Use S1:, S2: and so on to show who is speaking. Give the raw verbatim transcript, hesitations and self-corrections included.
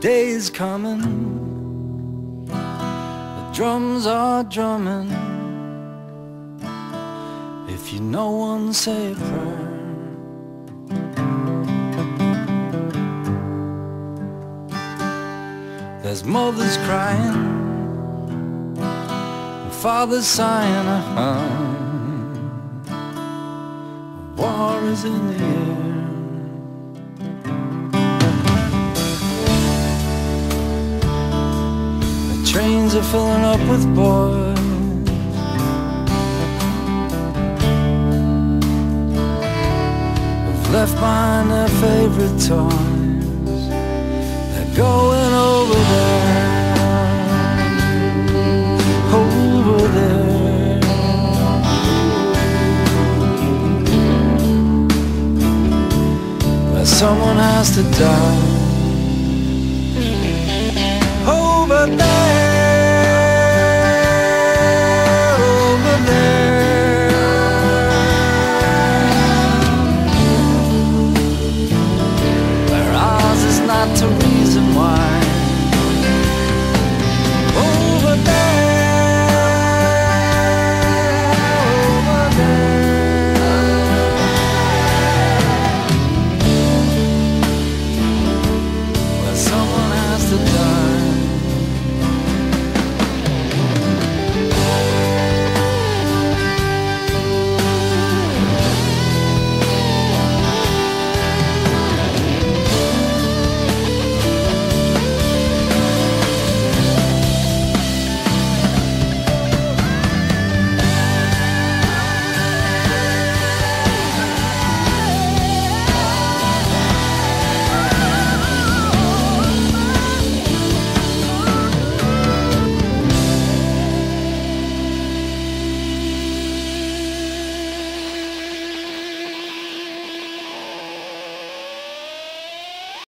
S1: day is coming, the drums are drumming. If you know one, say a prayer. There's mothers crying and fathers sighing. Uh-huh. War is in the air. The trains are filling up with boys. Who've left behind their favorite toys. They're going over there, over there. Where someone has to die. Over there.